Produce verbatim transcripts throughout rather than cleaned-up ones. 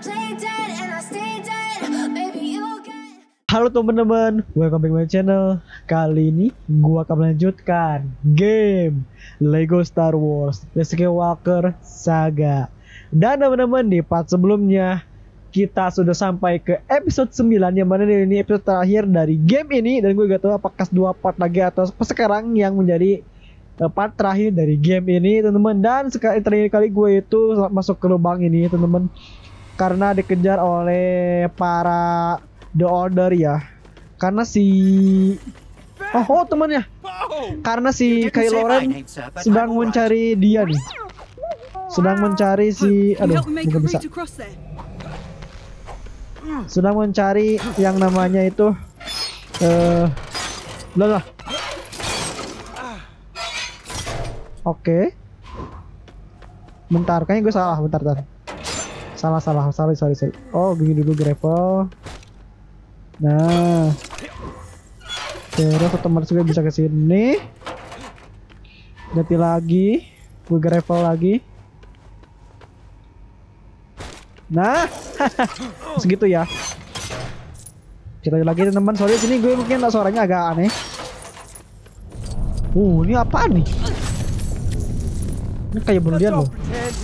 Halo teman-teman, welcome back to my channel. Kali ini gua akan melanjutkan game Lego Star Wars The Skywalker Saga. Dan teman-teman, di part sebelumnya kita sudah sampai ke episode sembilan, yang mana ini episode terakhir dari game ini. Dan gue gak tahu apakah dua part lagi atau sekarang yang menjadi part terakhir dari game ini, teman-teman. Dan sekali terakhir kali gue itu masuk ke lubang ini, teman-teman, karena dikejar oleh para The Order ya. Karena si Oh, oh temannya. Karena si Kylo Ren sedang mencari dia nih. Sedang mencari si aduh, bukan bisa. Sedang mencari yang namanya itu eh uh, lah. Oke. Bentar, kayaknya gue salah, bentar, bentar. Salah, salah, sorry, sorry, sorry. Oh, gini dulu grapple. Nah, terus otomatis gue bisa ke sini. Ganti lagi, gue grapple lagi. Nah, segitu ya. Kita lagi teman-teman. Sorry sini gue mungkin suaranya agak aneh. Uh, ini apa nih? Ini kayak berlian loh.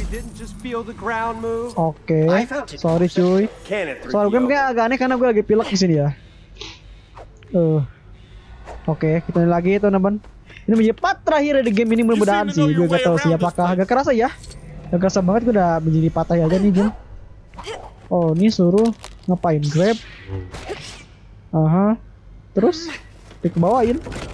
Oke, okay. Sorry cuy. Soal gue mungkin agak aneh karena gue lagi pilek di sini ya. Uh. Oke, okay, kita lagi teman-teman. Ini menjadi part terakhir di game ini, mudah-mudahan sih. Gue gak tahu sih apakah agak kerasa ya. Agak kerasa banget, gue udah menjadi patah aja nih game. Oh, ini suruh ngapain? Grab. Aha. Terus dikebawain.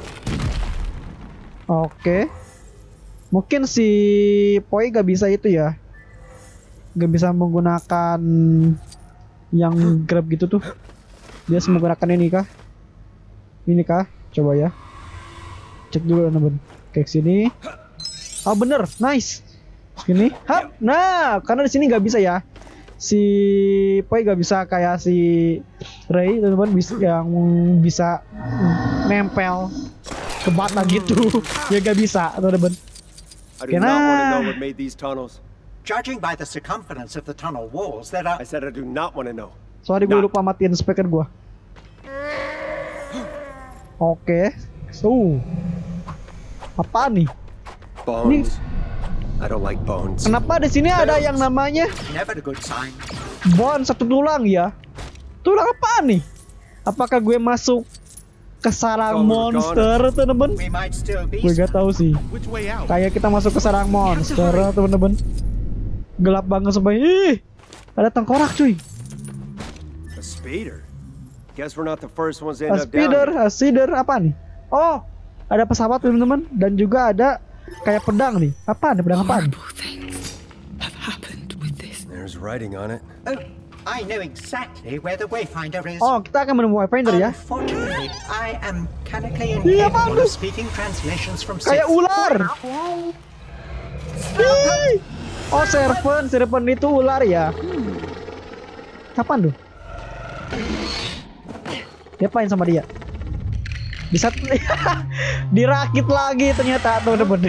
Oke. Okay. Mungkin si Poi gak bisa itu ya. Gak bisa menggunakan yang grab gitu tuh. Dia harus menggunakan ini kah? Ini kah? Coba ya. Cek dulu teman-teman. Kayak sini. Oh bener, nice. Sini. Hap. Nah, karena di sini gak bisa ya. Si Poi gak bisa kayak si Rey teman-teman, bisa yang bisa nempel ke bata gitu. Ya gak bisa teman-teman. I do not want to know what made these tunnels. Judging by the circumference of the tunnel walls, there are... I said I do not want to know. Sorry, gue lupa matiin speaker gue. Oke. So, apa nih? Bones. Ini... I don't like bones. Kenapa di sini ada yang namanya Never a good sign. Bones, satu tulang ya? Tulang apa nih? Apakah gue masuk ke sarang monster, teman-teman? Gue gak tahu sih. Kayak kita masuk ke sarang monster, teman-teman. Gelap banget sampai. Ih, ada tengkorak, cuy. A speeder. Guess we're not the first ones to A end up down speeder, here. a speeder apa nih? Oh, ada pesawat, teman-teman, dan juga ada kayak pedang nih. Apa nih pedang apa? There's writing on it. Oh, I know exactly where the Wayfinder is. Oh, kita akan menemukan Wayfinder ya. Unfortunately, I am mechanically Iya, incapable bagus. of speaking translations from Kayak Sith. ular. Ih. Oh, serpent, serpent itu ular ya. Kapan tuh? Diapain sama dia? Bisa dirakit lagi ternyata, teman-teman.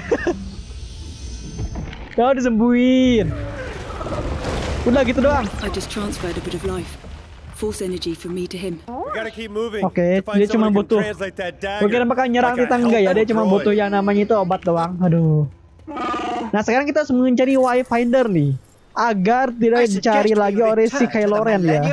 Kau disembuhin. Udah gitu doang. I just transferred a bit of life. Force energy from me to him. Oke, dia cuma butuh. Gue kira bakal nyerang kita, enggak ya? Dia cuma butuh yang namanya itu obat doang. Aduh. Nah, sekarang kita harus mencari Wayfinder nih, agar tidak dicari lagi oleh si Kylo Ren ya.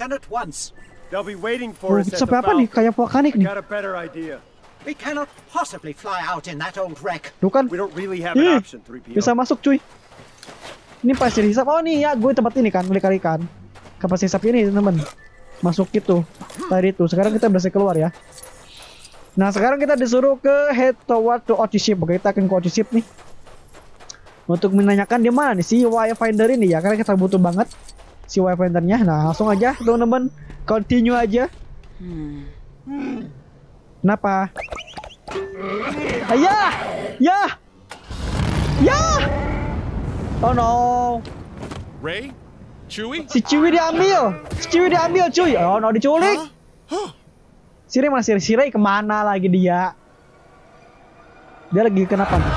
Oh, sampai apa nih? Kayak vulkanik nih. We cannot possibly fly out in that old wreck. Tuh kan. Ih, bisa masuk cuy. Ini pasir hisap. Oh nih ya, gue tempat ini kan, kali-kalikan. Ke pasir hisap ini teman. Masuk gitu. Tadi tuh. Sekarang kita berhasil keluar ya. Nah, sekarang kita disuruh ke head toward to Ochi ship. Oke, kita akan ke Ochi ship nih. Untuk menanyakan di mana nih si Wayfinder ini ya, karena kita butuh banget si Wayfindernya. Nah, langsung aja teman-teman, continue aja. Hmm. Kenapa? Ayah, ya, ya. Oh no. Ray, Chewie? Si Chewie diambil, si Chewie diambil cuy. Oh no, diculik. Si Ray masih, si Ray kemana lagi dia? Dia lagi kenapa nih?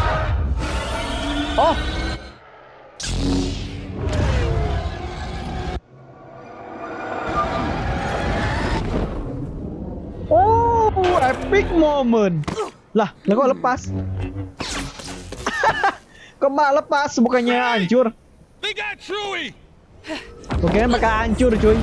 Oh. Epic moment. Lah, lah kok lepas? Kok malah lepas bukannya hancur? They got Chewie! Oke, bakal hancur cuy.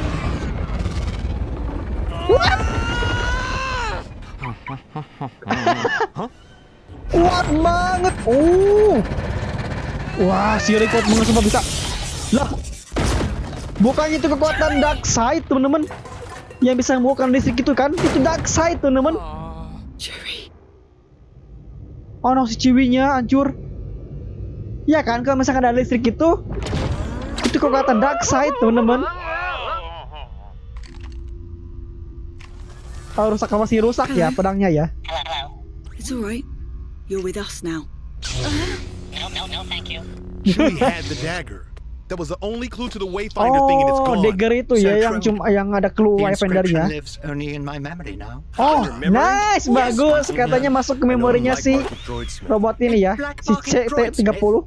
Kuat banget. Oh. Wah, si Ray kuat banget sumpah bisa. Lah. Bukannya itu kekuatan dark side, teman-teman. Yang bisa membuahkan listrik itu kan? Itu dark side, teman-teman. Chewie. Oh no, si Chewie-nya hancur. Ya kan, kalau misalkan ada listrik itu, itu kekuatan dark side, teman-teman. Kalau rusak masih rusak ya pedangnya ya. It's all right. You're with us now. Chewie had the dagger. That was the only clue to the Wayfinder thing, and it's Oh, gone. dagger itu ya yang cuma yang ada clue The Wayfindernya. inscription lives only in my memory now. Oh, Your memory? nice, bagus. Katanya masuk ke memorinya si robot ini ya, si C T tiga puluh.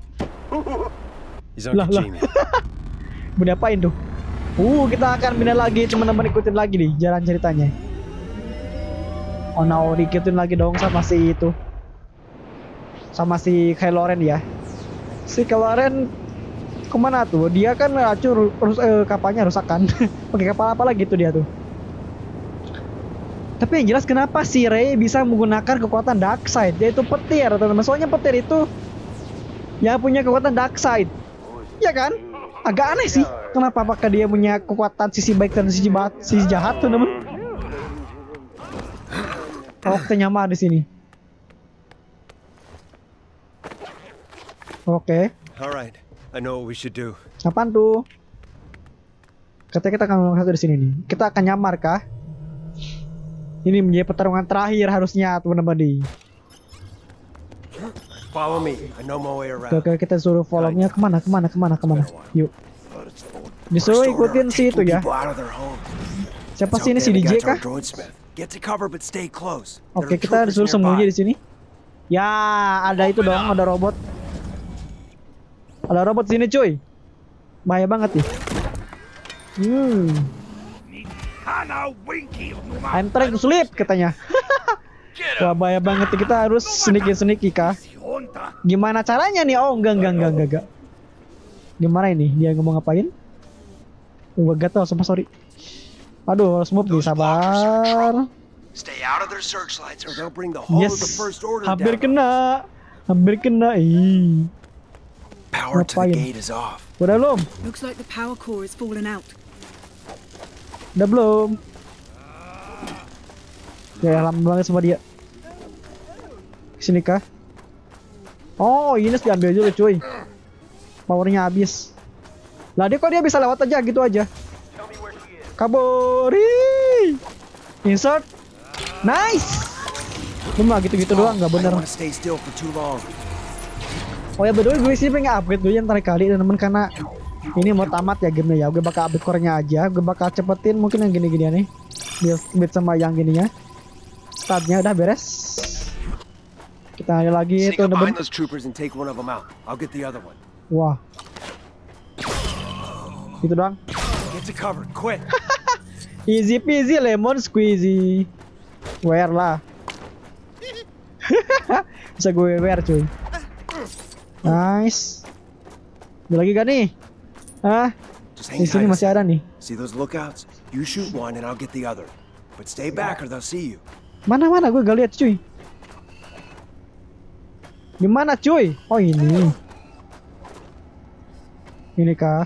He's Lah, Uncle lah. Jamie. Mau diapain tuh? Uh, kita akan pindah lagi, teman-teman, ikutin lagi nih jalan ceritanya. Oh no, diikutin lagi dong sama si itu. Sama si Kylo Ren ya. Si Kylo Ren kemana tuh? Dia kan hancur, rus eh, kapalnya rusak kan. Pakai kapal apa lagi tuh dia tuh. Tapi yang jelas kenapa si Rey bisa menggunakan kekuatan dark side, yaitu petir, teman-teman. Soalnya petir itu yang punya kekuatan dark side. Ya kan? Agak aneh sih. Kenapa apakah dia punya kekuatan sisi baik dan sisi jahat, sisi jahat tuh, teman? Oh, kita nyamar di sini. Oke. All right, I know what we should do. Apaan tuh? Katanya kita akan ngomong satu di sini nih. Kita akan nyamar kah? Ini menjadi pertarungan terakhir harusnya, teman-teman di. Follow me. I know my way around. Oke, kita suruh follow-nya kemana, kemana, kemana, kemana. Yuk. Disuruh ikutin si itu ya. Siapa sih ini, si D J kah? Get to cover but stay close. Oke, kita disuruh sembunyi di sini. Ya, ada itu dong, ada robot. Ada robot sini, cuy. Bahaya banget nih. Hmm. I'm trying to sleep katanya. Wah, bahaya banget. Kita harus sneaky-sneaky kah? Gimana caranya nih? Oh, enggak, enggak, enggak, enggak, enggak. Gimana ini? Dia ngomong ngapain? Gua gatel, sumpah, sorry. Aduh, harus move nih, sabar. Stay out of their searchlights or they'll bring the whole of the Yes, first order hampir down. kena. Hampir kena. Ih. Power to the Ngapain? gate is off. Udah belum? Looks like the power core has fallen out. Udah belum? Ya, lama banget sama dia. Sini kah? Oh, ini harus diambil dulu, cuy. Powernya habis. Lah, dia kok dia bisa lewat aja gitu aja. Kabur. Ih. Insert. Nice. Cuma gitu-gitu doang, nggak I bener. don't want to stay still for too long. Oh ya, betul, gue sih pengen upgrade dulu yang terakhir kali, teman-teman, karena ini mau tamat ya gamenya ya. Gue bakal upgrade core-nya aja. Gue bakal cepetin mungkin yang gini-gini nih. Dia upgrade sama yang gininya. Startnya udah beres. Kita ada lagi, Sneak up teman-teman. behind those troopers and take one of them out. I'll get the other one. Wah. Gitu doang. Get to cover, quick. Easy peasy lemon squeezy. Wear lah. Bisa gue wear, cuy. Nice. Ada lagi gak nih? Hah? Just Di hang sini tight. masih ada nih. See those lookouts? You shoot one and I'll get the other. But stay back or they'll see you. Mana-mana gue gak lihat, cuy. Di mana, cuy? Oh, ini. Ini kah?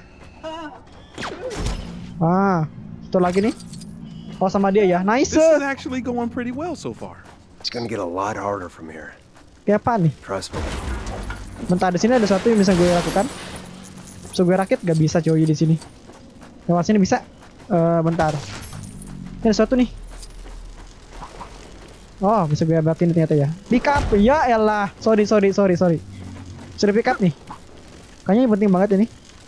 Ah, itu lagi nih. Oh, sama dia ya. Nice. This is actually going pretty well so far. It's gonna get a lot harder from here. Kayak apa nih? Trust me. Bentar, di sini ada sesuatu yang bisa gue lakukan. Bisa gue rakit? Gak bisa, cuy, di sini. Lewat sini bisa. Eh, bentar. Ini ada sesuatu nih. Oh, bisa gue abatin ternyata ya. Pick up, ya elah. Sorry, sorry, sorry, sorry. Sudah pick up nih. Kayaknya ini penting banget ini.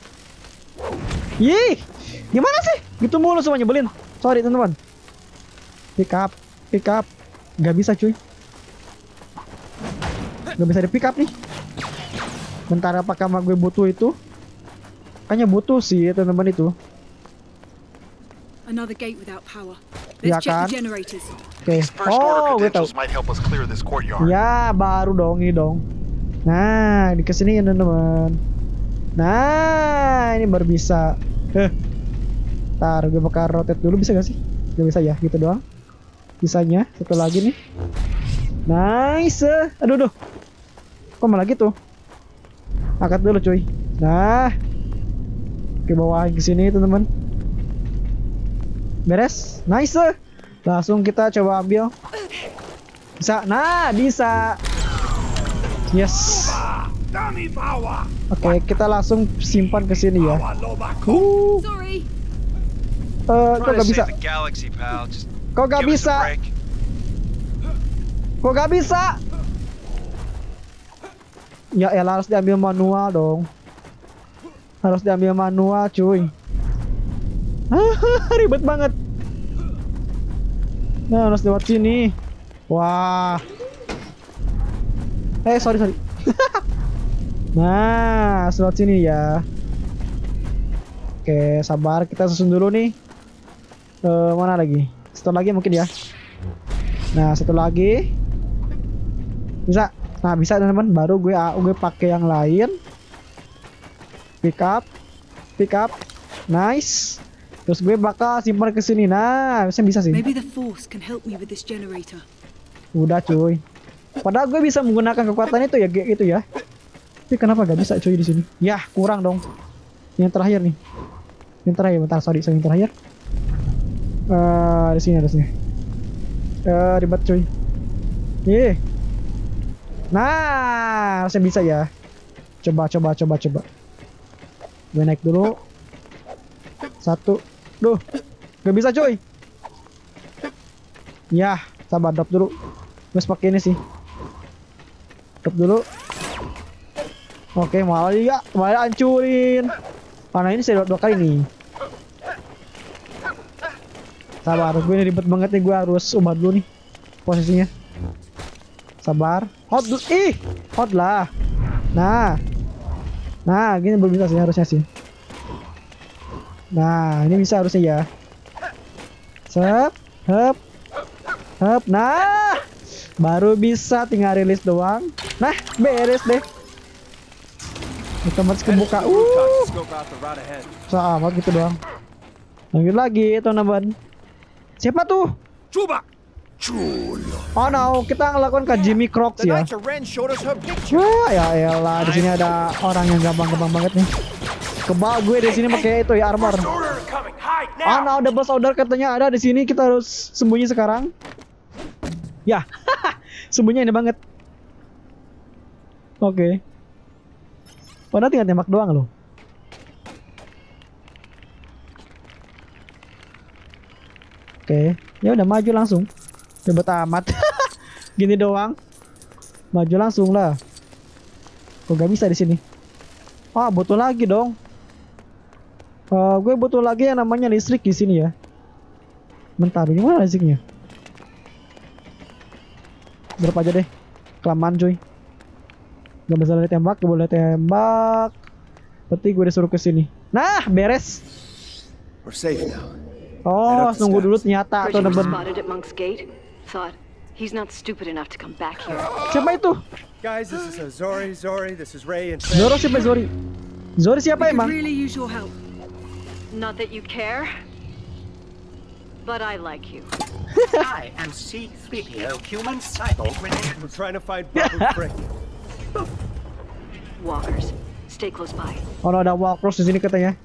Yih, gimana sih? Gitu mulu semua nyebelin. Sorry, teman-teman. Pick up, pick up. Gak bisa, cuy. Gak bisa di pick up nih. Bentar, apakah gue butuh itu? Kayaknya butuh sih, teman-teman itu. Another gate without power. Ya Let's check kan? the generators. Oke. These first order Oh, gue tahu. credentials might help us clear this courtyard. Ya, baru dong ini dong. Nah, di kesini ya teman-teman. Nah, ini baru bisa. Heh. Ntar gue bakal rotate dulu, bisa gak sih? Gak bisa ya, gitu doang. Sisanya satu lagi nih. Nice. Aduh, aduh. Kok malah gitu? Angkat dulu cuy. Nah, ke bawah ke sini teman-teman. Beres. Nice. Langsung kita coba ambil. Bisa. Nah, bisa. Yes. Oke, kita langsung simpan ke sini ya. Uh. Sorry. Uh, kok gak bisa? Kok gak bisa? Kok gak bisa? Ya elah, harus diambil manual dong. Harus diambil manual cuy. Ribet banget. Nah, harus lewat sini. Wah. Eh, sorry sorry. Nah, lewat sini ya. Oke, sabar, kita susun dulu nih. Uh, mana lagi? Satu lagi mungkin ya. Nah, satu lagi. Bisa. Nah, bisa teman-teman. Baru gue gue pakai yang lain. Pick up. Pick up. Nice. Terus gue bakal simpan ke sini. Nah, bisa bisa sih. Maybe the force can help me with this generator. Udah cuy. Padahal gue bisa menggunakan kekuatan itu ya, gitu ya. Tapi kenapa gak bisa cuy di sini? Yah, kurang dong. Yang terakhir nih. Yang terakhir, bentar, sorry, sorry yang terakhir. Uh, di sini, di sini. Uh, ribet cuy. Ih. Nah, harusnya bisa ya. Coba, coba, coba, coba. Gue naik dulu. Satu. Duh, gak bisa cuy. Yah, sabar, drop dulu. Gue pakai ini sih. Drop dulu. Oke, malah ya, malah hancurin. Karena ini saya dua, dua kali nih. Sabar, gue ini ribet banget nih, gue harus ubah dulu nih posisinya. Sabar. Hot dulu. Ih, hot lah. Nah. Nah, gini belum bisa sih harusnya sih. Nah, ini bisa harusnya ya. Sep, hep. Hep. Nah. Baru bisa tinggal rilis doang. Nah, beres deh. Otomatis kebuka. Uh. Sama gitu doang. Lanjut lagi teman-teman. Siapa tuh? Chuba. Oh no, kita ngelakuin ke Jimmy Crocs ya. Wah, ya elah, di sini ada orang yang gampang-gampang banget nih. Kebal gue di sini pakai itu ya, armor. Oh no, double soldier katanya ada di sini, kita harus sembunyi sekarang. Ya, sembunyi ini banget. Oke. Okay. Padahal tinggal tembak doang loh. Oke, okay. Ya udah maju langsung. Ribet amat. Gini doang. Maju langsung lah. Kok gak bisa di sini? Ah, butuh lagi dong. Uh, gue butuh lagi yang namanya listrik di sini ya. Bentar, gimana listriknya? Drop aja deh. Kelamaan cuy. Gak bisa ditembak, gak boleh tembak. Berarti gue disuruh ke sini. Nah, beres. We're safe now. Oh, tunggu dulu ternyata atau neben. Siapa itu? Guys, this is uh, Zori, Zori, this is Ray and Zoro siapa Zori? Zori siapa emang? Really use your help. Not that you care, but I like you. I am C three P O, human cyborg related. We're trying to find Babu Frick. Walkers, stay close by. Oh, no, ada walkers di sini katanya.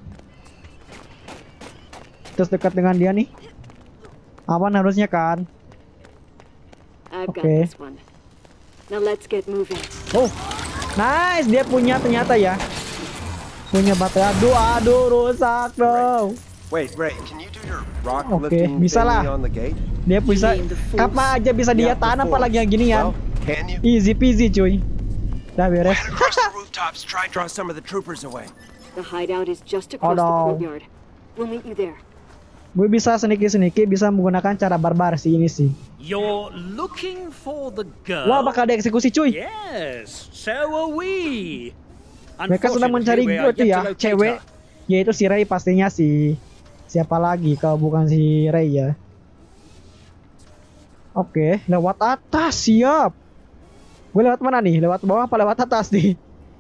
Terus dekat dengan dia nih. Aman harusnya kan? I've got Okay. this one. Now let's get moving. Oh, nice, dia punya ternyata ya. Punya baterai. Aduh, aduh, rusak dong. Wait, Ray, can you do your rock Oke, lifting bisa lah. thingy on the gate? Dia bisa apa aja bisa dia Yeah, tahan the apalagi yang gini ya. Well, can you? Easy peasy cuy. Udah beres. Across the rooftops, try and draw some of the troopers away. The hideout is just across no. the courtyard. We'll meet you there. Gue bisa seniki-seniki bisa menggunakan cara barbar sih ini sih. You're looking for the girl? Wah, bakal ada eksekusi cuy. Yes, so are we. Mereka sedang mencari gue tuh ya, cewek. Yaitu si Ray pastinya sih. Siapa lagi kalau bukan si Ray ya. Oke, lewat atas, siap. Gue lewat mana nih? Lewat bawah apa lewat atas nih?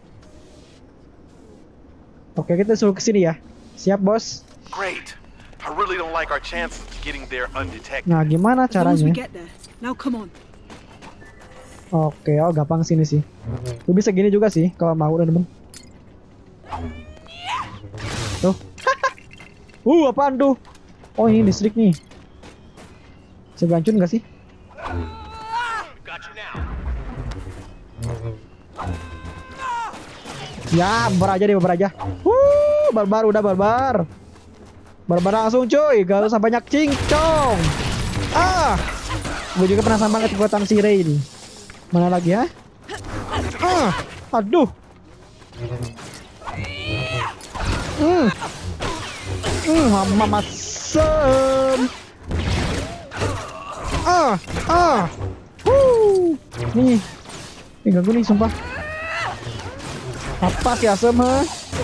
Oke, kita suruh ke sini ya. Siap, bos. Great. I really don't like our chances of getting there undetected. Nah, gimana As long as we caranya? get there. Now come on. Oke, oh gampang sini sih. Lu bisa gini juga sih kalau mau, temen. Tuh. uh, apaan tuh? Oh, ini listrik nih. Bisa gancur nggak sih? Ya, barbar aja deh, barbar aja. Wuh, barbar udah barbar. Barbar langsung cuy, gak usah banyak cincong. Ah, gue juga penasaran banget kekuatan si Ray ini. Mana lagi ya? Ah, aduh. Hmm, hmm, mama masem. Ah, ah, wuh, nih, ini ganggu nih, sumpah. Apa sih asem, ha?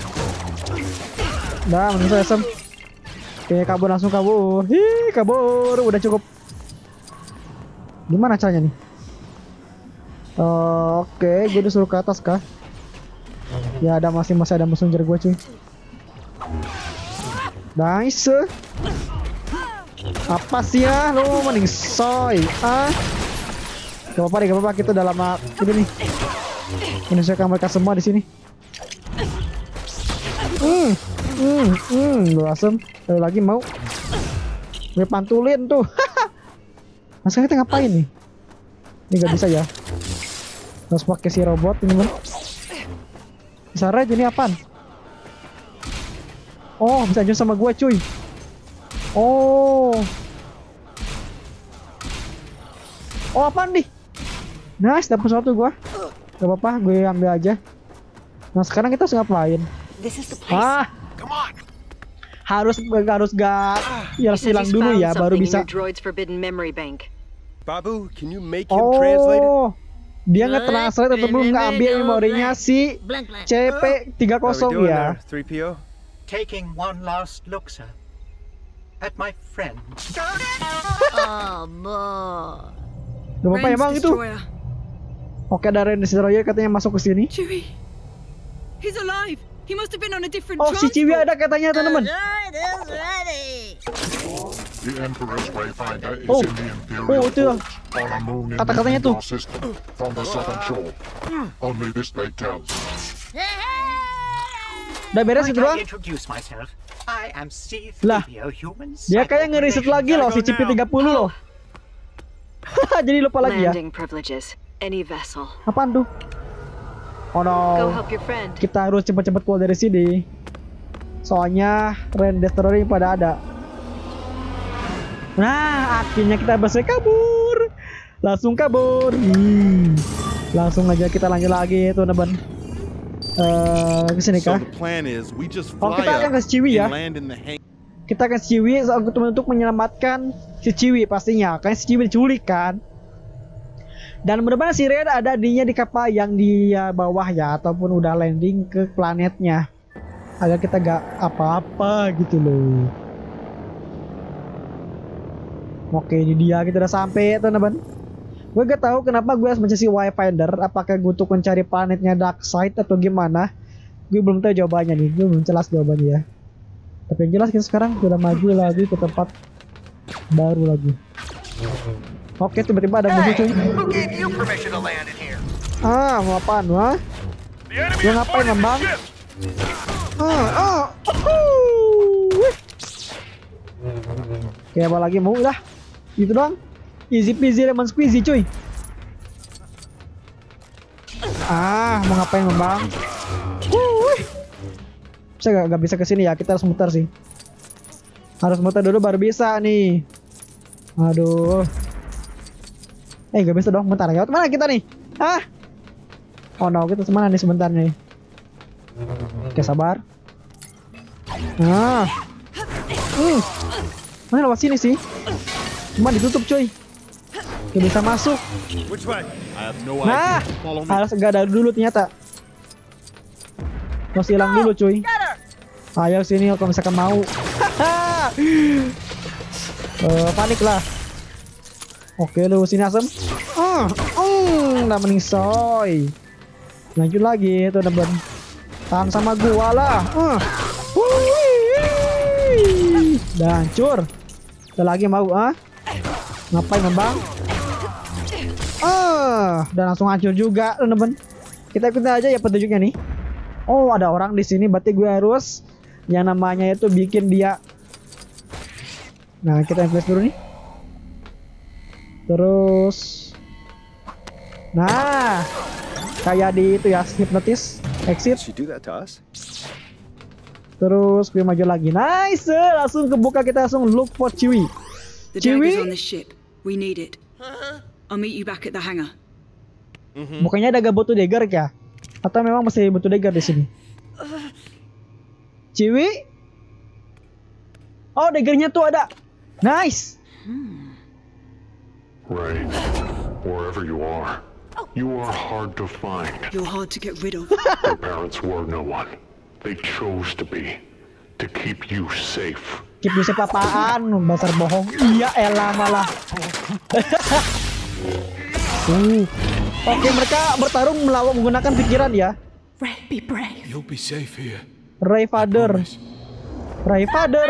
Dah, menurut asem. Oke, kabur langsung kabur. Hi, kabur, udah cukup. Gimana caranya nih? Uh, Oke, gue disuruh ke atas kah? Ya ada masih masih ada musuh ngejar gue cuy. Nice. Apa sih ya? Lo mending soy. Ah. Gak apa-apa deh, gak apa-apa, kita udah lama ini nih. Menyelesaikan mereka semua di sini. Hmm, hmm, hmm, lu asem. Lalu lagi mau gue pantulin tuh. Masa kita ngapain nih? Ini gak bisa ya. Harus pakai si robot ini kan. Bisa raid ini apaan? Oh, bisa join sama gue cuy. Oh. Oh, apaan nih? Nice, dapet sesuatu gue. Gak apa-apa, gue ambil aja. Nah, sekarang kita harus ngapain? Ah, harus harus gak ya hilang dulu ya, baru bisa. Babu, can you make him translate it? Oh, dia nge-translate atau belum ngambil memorinya si C P tiga puluh ya. three P O? Taking one last look, sir, at my friend. Oh, boy. Gak apa-apa emang itu. Oke, ada Rain Destroyer katanya masuk ke sini. Chewie, he's alive. He must have been on a different Oh, si Chewie ada katanya, teman-teman. The Emperor's Wayfinder is Oh. in the Oh, Imperial itu Port on a moon in kata-katanya the tuh. Endor system from the southern shore. Only this they tell. Udah beres Might itu doang. I introduce myself? I am C Lah, three P O human. Dia kayak ngeriset lagi loh si C P tiga puluh loh. Jadi lupa lagi ya. Landing privileges. Any vessel. Apaan tuh? Oh Go no. help your friend. Kita harus cepet-cepet keluar dari sini. Soalnya Rain Destroyer pada ada. Nah, akhirnya kita berhasil kabur. Langsung kabur. Hmm. Langsung aja kita lanjut lagi teman-teman. Eh, kesini So kah? the plan is we just Oh, fly kita akan up ke Chewie ya. and land in the hang. Kita akan si Chewie untuk menyelamatkan si Chewie pastinya. Kan si Chewie diculik kan. Dan mudah-mudahan si Red ada dinya di kapal yang di bawah ya, ataupun udah landing ke planetnya, agar kita gak apa-apa gitu loh. Oke, ini dia, kita udah sampai teman-teman. Gue gak tahu kenapa gue harus mencari Wayfinder. Apakah gue untuk mencari planetnya Darkseid atau gimana? Gue belum tahu jawabannya nih. Gue belum jelas jawabannya ya. Tapi yang jelas kita sekarang udah maju lagi ke tempat baru lagi. Oke, tiba-tiba ada musuh cuy. Who gave you permission to land in here? Ah, mau apaan wah? The enemy Lu is ngapain fighting Bambang? the ship. Ah, ah, uhuh. Oke, apa lagi mau udah? Gitu doang. Easy peasy lemon squeezy cuy. Ah, mau ngapain Bambang? Wuh. Saya gak, gak bisa kesini ya, kita harus muter sih. Harus muter dulu baru bisa nih. Aduh. Eh gak bisa dong, bentar ya. Mana kita nih? Ah. Oh no, kita semana nih sebentar nih. Oke, sabar. Ah. Hmm. Mana lewat sini sih? Cuma ditutup cuy. Gak bisa masuk. Which way? I have no Nah, idea. Follow me. harus gak ada dulu ternyata. Harus hilang dulu cuy. Ayo sini kalau misalkan mau. uh, panik lah. Oke lu sini asem. Ah, mm, udah meningsoy. Lanjut lagi tuh teman. Tahan sama gua lah. Ah. Wuih. Udah hancur. Ada lagi mau ah? Ngapain membang? Ah, dan langsung hancur juga teman-teman. Kita ikutin aja ya petunjuknya nih. Oh, ada orang di sini, berarti gue harus yang namanya itu bikin dia. Nah, kita flash dulu nih. Terus, nah, kayak di itu ya, hypnotis, exit. Terus gue maju lagi, nice, langsung kebuka, kita langsung look for Chewie. The dagger's on Chewie, the ship. We need it. I'll meet you back at the hangar. bukannya ada gak butuh dagger ya? Atau memang masih butuh dagger di sini? Chewie? Oh, daggernya tuh ada. Nice. Ray, wherever you are, you are hard to find. You're hard to get rid of. Your parents were no one. They chose to be, to keep you safe. Keep you safe apaan? Dasar bohong. Iya elah malah. uh. Oke, mereka bertarung melawan menggunakan pikiran ya. Ray, be brave. You'll be safe here. Ray Father. Ray Father.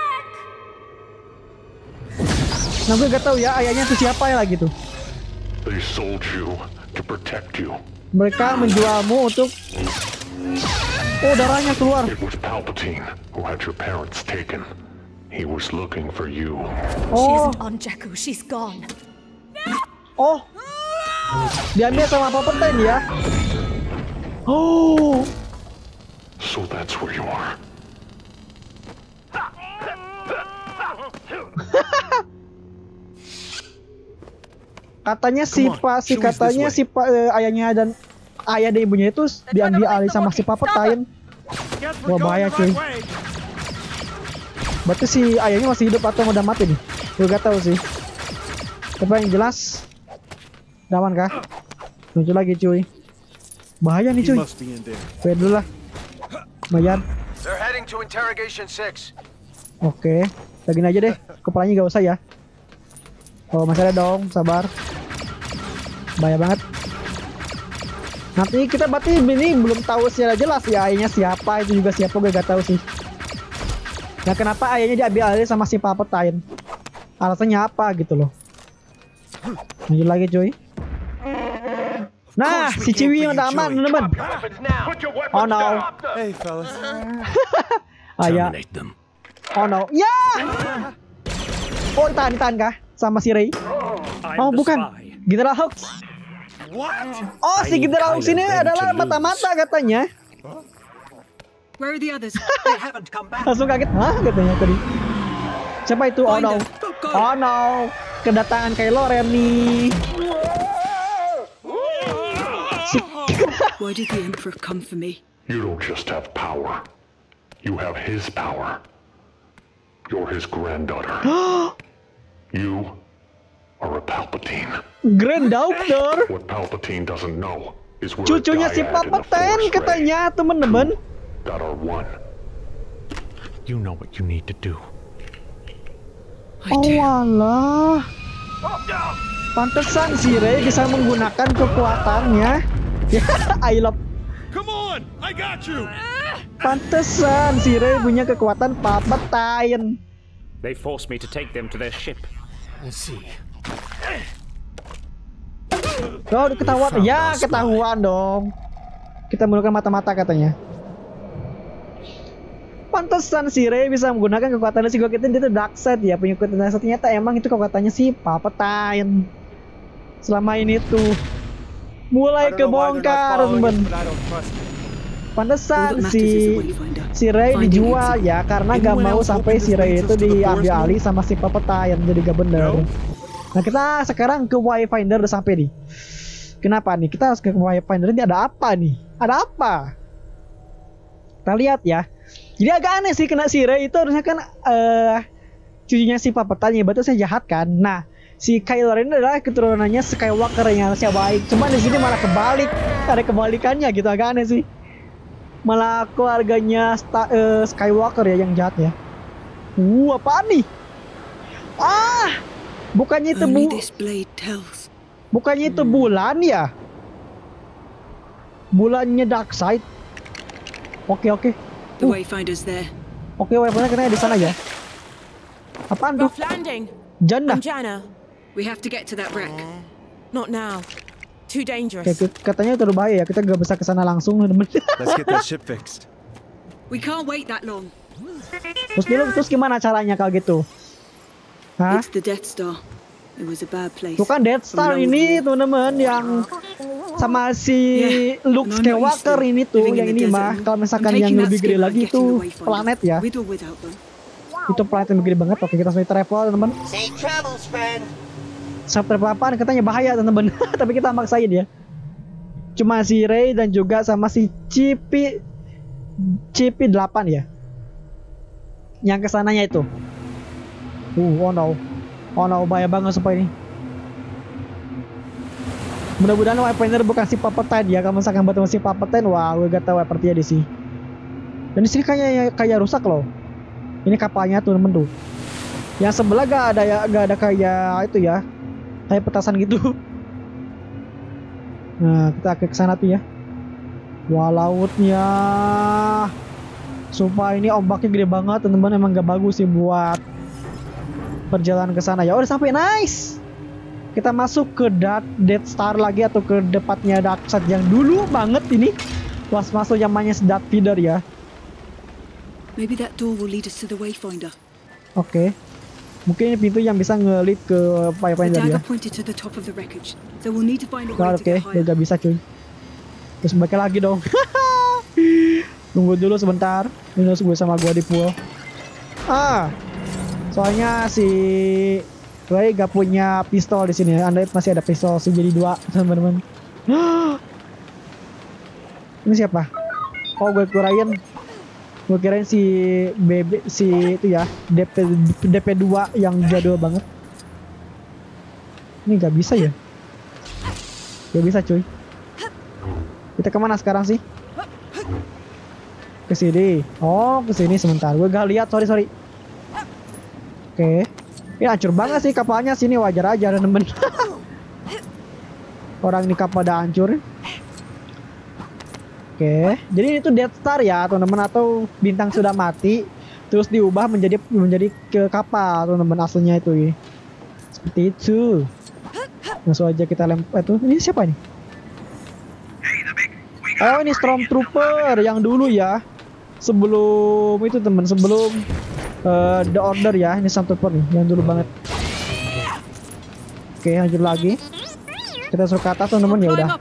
Nah, gue gak tahu ya ayahnya itu siapa ya lagi tuh. They sold you to protect you. Mereka menjualmu untuk. Oh, darahnya keluar. It was Palpatine who had your parents taken. He was looking for you. She Oh, isn't on Jakku. She's gone. oh. Diambil sama Palpatine ya. Oh. So that's where you are. Katanya si Come on, Pak si show us this katanya way. si Pak eh, ayahnya dan ayah dan ibunya itu diambil alih sama si Palpatine. Wah, bahaya cuy. Berarti si ayahnya masih hidup atau udah mati nih? Gue gak tahu sih. Tapi yang jelas aman kah? Muncul lagi cuy. Bahaya nih He cuy. must be in there. Wait dulu lah. Mayan. They're heading to interrogation six. Oke, lagi aja deh. Kepalanya gak usah ya. Oh, masih ada dong, sabar. Bahaya banget. Nanti kita berarti ini belum tahu secara jelas ya ayahnya siapa, itu juga siapa gue gak tahu sih. Nah, kenapa ayahnya diambil alih sama si Palpatine? Alasannya apa gitu loh. Lanjut lagi cuy. Nah, si Chewie udah aman teman-teman. Oh no. Hey, fellas. Ayah. Terminate them. Oh no. Ya. Oh, ditahan, ditahan kah? Sama si Rey? I'm Oh, the bukan. spy. General Hux. Oh, si General Hux ini adalah mata-mata katanya. Where are the others? They haven't come back. Langsung kaget. Hah? Katanya tadi. Siapa itu? Oh no. Oh no. Kedatangan Kylo Ren nih. Why did the Emperor come for me? You don't just have power. You have his power. You're his granddaughter. You are a Palpatine. Granddaughter. What Palpatine doesn't know is we're Cucunya a si dyad in the Palpatine Force, Rey. katanya temen-temen. That are one. You know what you need to do. I Oh do. walah. Pantesan si Rey bisa menggunakan kekuatannya. Ya, I love. Come on, I got you. Pantesan si Rey punya kekuatan Palpatine. They forced me to take them to their ship. We'll see. Oh, ketahuan. Ya, ketahuan dong. Kita menggunakan mata-mata katanya. Pantesan si Rey bisa menggunakan kekuatannya si Gokit dia tuh dark side ya, punya kekuatan dark side. Ternyata emang itu kekuatannya si Palpatine. Selama ini tuh mulai kebongkar, temen. Pantesan si si Rey dijual ya karena gak mau sampai si Rey itu diambil alih sama si Palpatine, jadi gak bener. Nah, kita sekarang ke Wayfinder udah sampai nih. Kenapa nih? Kita harus ke Wayfinder, ini ada apa nih? Ada apa? Kita lihat ya. Jadi agak aneh sih, kena si Rey itu harusnya kan uh, cucunya si Palpatine, betul saya jahat kan. Nah, si Kylo Ren adalah keturunannya Skywalker yang harusnya baik. Cuma di sini malah kebalik, ada kebalikannya gitu, agak aneh sih. Malah keluarganya Sta uh, Skywalker ya yang jahat ya. Uh, apaan nih? Ah, Bukannya itu Only bu this blade tells. Bukannya itu bulan ya? Bulannya Darkseid. Oke oke. The Uh. Wayfinder's there. Oke, waypointnya kena di sana ya. Apaan tuh? Rough landing. Janda. I'm Jana. We have to get to that wreck. Not now. Too dangerous. Oke, katanya terlalu bahaya ya. Kita gak bisa ke sana langsung, teman-teman. Let's get that ship fixed. We can't wait that long. Terus dulu terus gimana caranya kalau gitu? Hah? It's the Death Star. It was a bad place. Tuh kan Death Star From ini Longwood. teman-teman yang sama si Yeah, Luke and I'm not used Skywalker to ini tuh, living in yang the ini desert. mah kalau misalkan I'm yang taking that lebih gede skill lagi and itu getting the Wayfinder. planet ya. With or without them. Itu planet yang gede banget. Oke, kita sampai travel teman-teman. Safe travels, friend. Sampai travel apaan? Katanya bahaya teman-teman. Tapi kita maksain ya. Cuma si Rey dan juga sama si Cipi Cipi delapan ya. Yang kesananya itu. Uh, oh no. Oh no, bahaya banget supaya ini. Mudah-mudahan Wayfinder bukan si Palpatine ya. Kalau misalkan bertemu si Palpatine, wah gue gak tau Wayfinder di sini. Dan di sini kayaknya kayak rusak loh. Ini kapalnya tuh temen tuh. Yang sebelah gak ada ya, gak ada kayak itu ya. Kayak petasan gitu. Nah, kita ke sana tuh ya. Wah, lautnya. Sumpah ini ombaknya gede banget, teman-teman. Emang gak bagus sih buat perjalanan ke sana ya. Oh, udah sampai, nice. Kita masuk ke Dark Death Star lagi atau ke depannya Darkseid yang dulu banget ini. Pas masuk zamannya Darth Vader ya. Maybe that door will lead us to the Wayfinder. Oke. Okay. Mungkin ini pintu yang bisa nge-lead ke The Wayfinder ya. dagger pointed to the top of the wreckage, so we'll need to find a way Nah, to oke, get okay. higher. Gak bisa cuy. Terus balik lagi dong. Tunggu dulu sebentar. Ini harus gue sama gue di pool. Ah, soalnya si Rey gak punya pistol di sini. Anda masih ada pistol sih, jadi dua teman-teman. Ini siapa? Oh, gue kirain, gue kirain si bebe si itu ya D P D P dua yang jadul banget. Ini gak bisa ya? Gak bisa cuy. Kita kemana sekarang sih? Ke sini. Oh, ke sini sebentar. Gue gak lihat. Sorry sorry. Oke. Ini hancur banget sih kapalnya sini, wajar aja temen. Orang ini kapal udah hancur. Oke. Jadi itu Death Star ya teman-teman, atau bintang sudah mati terus diubah menjadi menjadi ke kapal teman-teman aslinya itu ya. Seperti itu. Langsung aja kita lempar itu. Ini siapa nih? Oh, ini Stormtrooper yang dulu ya. Sebelum itu teman, sebelum uh, The Order ya. Ini Stormtrooper nih yang dulu banget. Oke, lanjut lagi. Kita suruh ke atas teman-teman ya udah.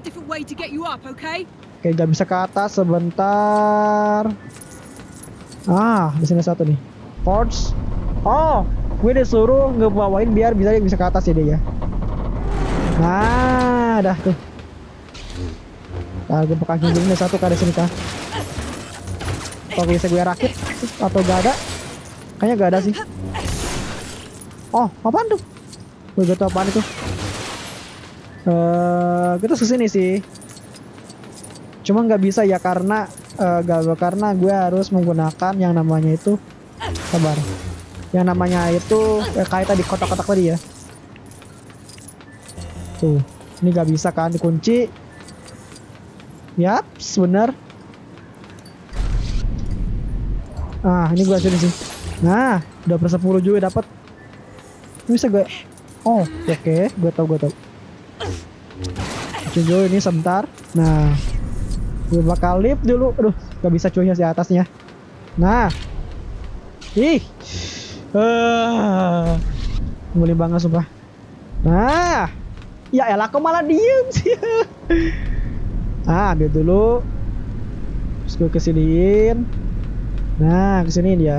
Oke, nggak bisa ke atas sebentar. Ah, di sini satu nih. Forge. Oh, gue disuruh ngebawain biar bisa bisa ke atas ya dia ya. Nah, dah tuh. Nah, gue bakal dulu nih satu kali sini kah? Atau bisa gue rakit atau gak ada? Kayaknya gak ada sih. Oh, apaan tuh? Gue gak tau apaan itu. Uh, kita kesini sih. Cuma nggak bisa ya karena uh, gak karena gue harus menggunakan yang namanya itu sabar. Yang namanya itu eh, kayak tadi kotak-kotak tadi ya. Tuh, ini gak bisa kan dikunci. Yap, bener. Ah, ini gue sini sih. Nah, udah per sepuluh juga dapat. Bisa gue. Oh, oke, okay. Gue tau, gue tau. Cuy, ini sebentar. Nah, gue bakal lift dulu. Aduh, gak bisa cuy di atasnya. Nah, ih, uh, ngulin banget sumpah. Nah, ya elah kok malah diem sih. Ah, ambil dulu. Terus gue kesiniin. Nah, kesiniin dia.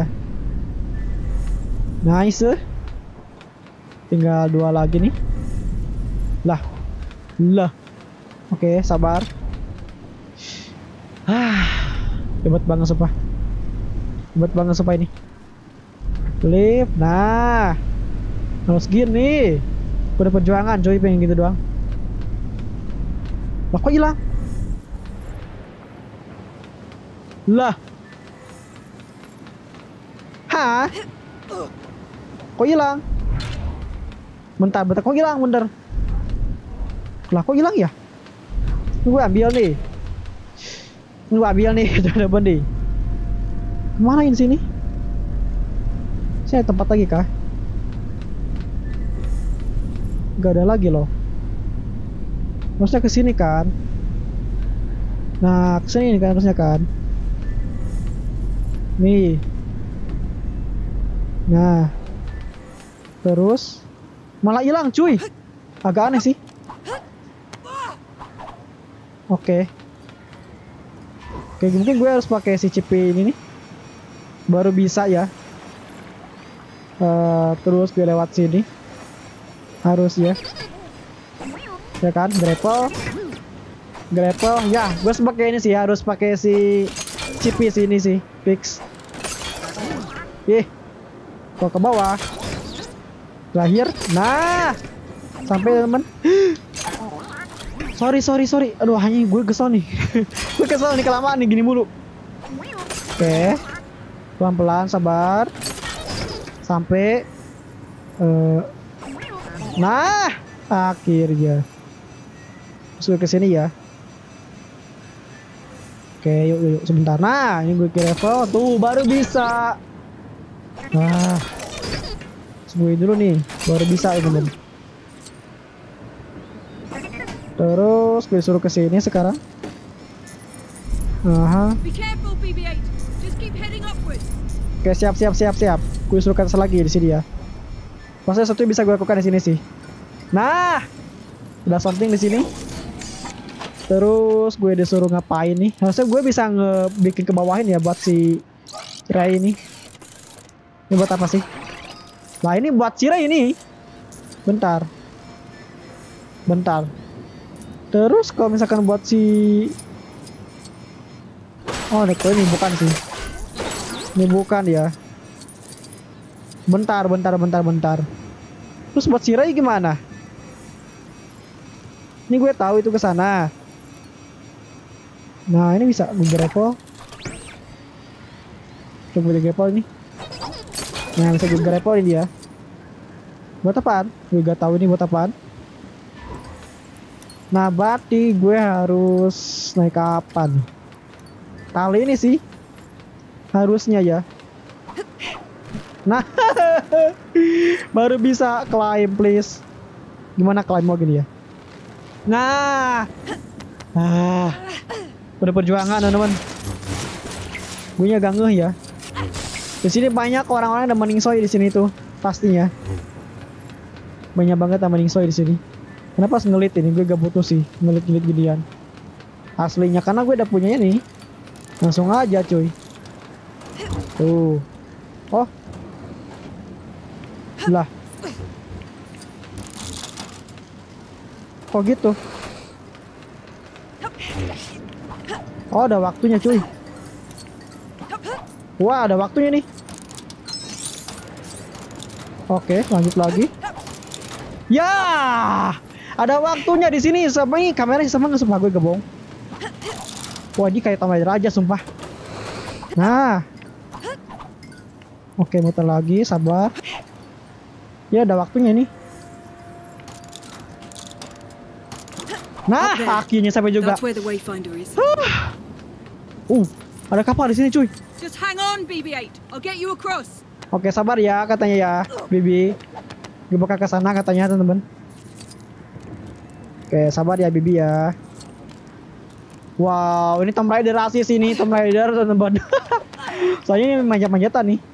Nice. Tinggal dua lagi nih. Lah. Lah. Oke, sabar. Ah, hebat banget sumpah. Hebat banget sumpah ini. Flip. Nah. Harus gini. Udah perjuangan coy, pengen gitu doang. Lah kok hilang? Lah. Hah? Kok hilang? Bentar, bentar, kok hilang, bentar. Lah, kok hilang ya? Gue ambil nih. Gue ambil nih, teman-teman nih. Kemana ini sini? Saya tempat lagi kah? Gak ada lagi loh. Maksudnya ke sini kan? Nah, ke sini kan harusnya kan? Nih. Nah. Terus malah hilang, cuy. Agak aneh sih. Oke. Oke, mungkin gue harus pakai si chip ini nih. Baru bisa ya. Uh, terus gue lewat sini. Harus ya. Ya kan, grapple. Grapple. Ya, gue harus pakai ini sih, harus pakai si chip sini sih, fix. Ih. Kok ke bawah. Terakhir. Nah. Sampai teman. Sorry, sorry, sorry. Aduh, hanya gue kesel nih. Gue kesel nih kelamaan nih gini mulu. Oke. Pelan-pelan, sabar. Sampai uh, nah, akhirnya. Terus gue kesini ya. Oke, yuk, yuk, sebentar. Nah, ini gue ke level tuh baru bisa. Nah. Gue dulu nih, baru bisa ya, teman. Terus gue suruh ke sini sekarang. Aha. Oke, siap siap siap siap. Gue suruh ke atas lagi di sini ya. Maksudnya satu bisa gue lakukan di sini sih. Nah, udah something di sini. Terus gue disuruh ngapain nih? Harusnya gue bisa ngebikin ke bawahin ya buat si Ray ini. Ini buat apa sih? Nah, ini buat si Ray ini. Bentar. Bentar. Terus kalau misalkan buat si oh, Neko ini bukan sih. Ini bukan ya. Bentar, bentar, bentar, bentar. Terus buat si Ray gimana? Ini gue tahu itu ke sana. Nah, ini bisa gue grapple. Coba gue grapple ini. Nah, bisa gue grapple ini dia. Buat apaan? Gue gak tahu ini buat apaan. Nah, berarti gue harus naik kapan? Tali ini sih. Harusnya ya. Nah, baru bisa climb, please. Gimana climb mau gini ya? Nah. Ah. Udah perjuangan, teman-teman. Gue agak ngeh ya. Di sini banyak orang-orang yang meningsoy di sini tuh, pastinya. Banyak banget yang meningsoy di sini. Kenapa harus ngelit ini? Gue gak butuh sih ngelit-ngelit ginian. Aslinya karena gue udah punyanya nih. Langsung aja, cuy. Tuh. Oh. Lah. Kok gitu? Oh, ada waktunya, cuy. Wah, ada waktunya nih. Oke, lanjut lagi. Ya, ada waktunya di sini. Sama ini kameranya sama nggak, sumpah gue gebong. Wah, ini kayak Tomb Raider aja, sumpah. Nah. Oke, muter lagi, sabar. Ya, ada waktunya nih. Nah, akhirnya sampai juga. Uh, ada kapal di sini, cuy. Just hang on, B B eight. I'll get you across. Oke, sabar ya katanya ya, Bibi. Gue bakal ke sana katanya, teman-teman. Oke, sabar ya, Bibi ya. Wow, ini Tomb Raider rasis ini, Tomb Raider, teman-teman. Soalnya ini manjat-manjatan nih.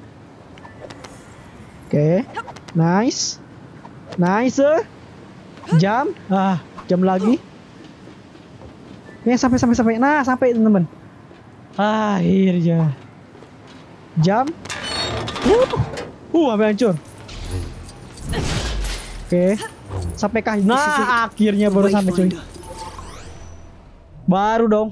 Oke, nice, nice. Jam, ah, jam lagi. Ya, sampai sampai sampai. Nah, sampai teman-teman. Akhirnya. Jam. Uh, uh sampai hancur. Oke. Sampai kah? Nah, akhirnya baru sampai, cuy. Baru dong.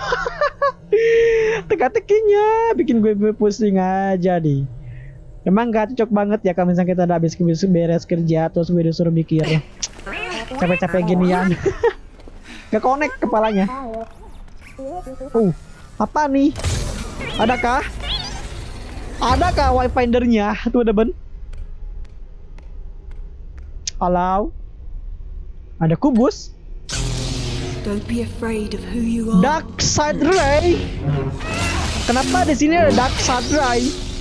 Teka-tekinya bikin gue pusing aja nih. Emang gak cocok banget ya kalau misalnya kita udah habis beres kerja terus gue disuruh mikir. Capek-capek ginian. Gak connect kepalanya. Uh, apa nih? Adakah? Adakah Wayfindernya? Tuh ada ben. Alau. Ada kubus. Don't be afraid of who you are. Darkseid Ray. Kenapa di sini ada Darkseid Ray?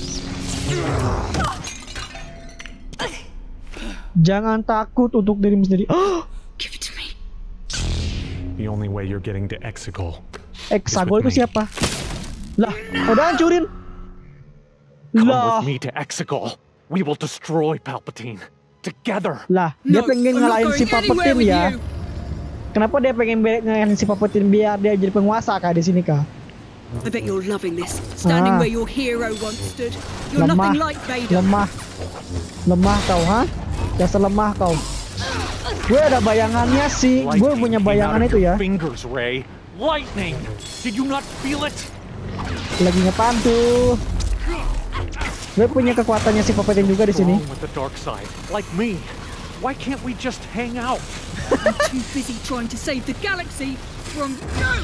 Jangan takut untuk dirimu sendiri. Give it to me. The only way you're getting to Exegol. Exegol itu siapa? Lah, udah hancurin. Come Lah, with me to Exegol. We will destroy Palpatine together. lah, dia No, pengen I'm not ngalahin si going anywhere Palpatine with ya. you. Kenapa dia pengen be- ngalahin si Palpatine biar dia jadi penguasa kah di sini kah? I bet you're loving this. Standing Ah. where your hero once stood. You're Lemah, nothing like Vader. lemah, lemah kau, ha? Dasar lemah kau. Gue ada bayangannya sih, gue Lightning punya came bayangan out of itu your ya. Fingers, Ray. Lightning. Did you not feel it? Lagi ngepaan tuh. Gue punya kekuatannya si Palpatine juga di sini. Wrong with the dark side, like me. Why can't we just hang out? I'm too busy trying to save the galaxy from you.